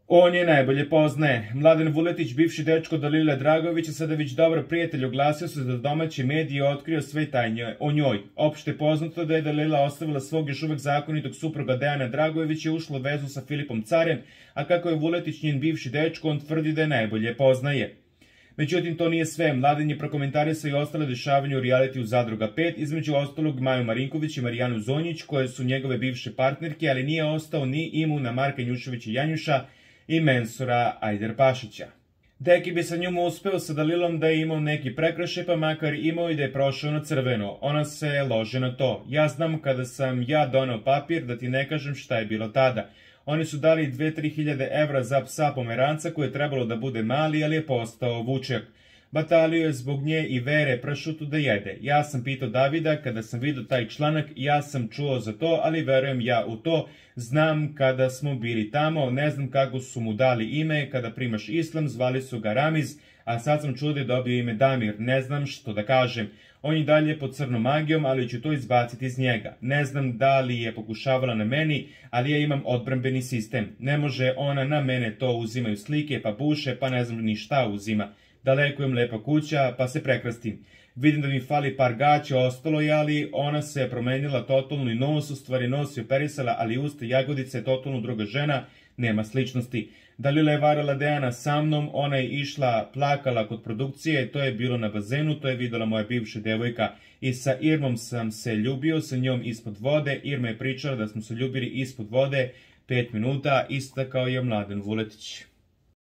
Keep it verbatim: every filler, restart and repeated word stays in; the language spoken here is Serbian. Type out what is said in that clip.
On je najbolje poznaje. Mladen Vuletić, bivši dečko Dalile Dragovića, sada već dobar prijatelj, oglasio se da domaći mediji otkrio sve tajnje o njoj. Opšte je poznato da je Dalila ostavila svog još uvek zakonitog supruga Dejana Dragojevića i ušla u vezu sa Filipom Carem, a kako je Vuletić njen bivši dečko, on tvrdi da je najbolje poznaje. Međutim, to nije sve. Mladen je prokomentarisao i ostale dešavanje u realitiju Zadruga pet, između ostalog Maju Marinković i Marijanu Zonjić, koje su njegove bivše partnerke, ali nije ostao ni imuna Marka Njuševića Janjuša i Mensura Ajderpašića. Deki bi sa njom uspeo sa Dalilom da je imao neki prekršaj, pa makar imao i da je prošao na crveno. Ona se lože na to. Ja znam kada sam ja doneo papir, da ti ne kažem šta je bilo tada. Oni su dali dve do tri hiljade evra za psa Pomeranca koji je trebalo da bude mali, ali je postao vučjak. Batalio je zbog nje i Vere pršutu da jede. Ja sam pitao Davida kada sam vidio taj članak, ja sam čuo za to, ali verujem ja u to. Znam kada smo bili tamo, ne znam kako su mu dali ime, kada primaš islam, zvali su ga Ramiz, a sad sam čuo da je dobio ime Damir, ne znam što da kažem. On je dalje pod crnom magijom, ali ću to izbaciti iz njega. Ne znam da li je pokušavala na meni, ali ja imam odbrambeni sistem. Ne može ona na mene to uzimaju slike, pa buše, pa ne znam ni šta uzima. Daleko im lepa kuća, pa se prekrastim. Vidim da mi fali par gaća, ostalo je, ali ona se promenila totalno i nos, u stvari nos je operisala, ali usta jagodice, totalno druga žena, nema sličnosti. Dalila je varala Dejana sa mnom, ona je išla, plakala kod produkcije, to je bilo na bazenu, to je videla moja bivša devojka. I sa Irmom sam se ljubio, sa njom ispod vode, Irma je pričala da smo se ljubili ispod vode pet minuta, isto kao je Mladen Vuletić.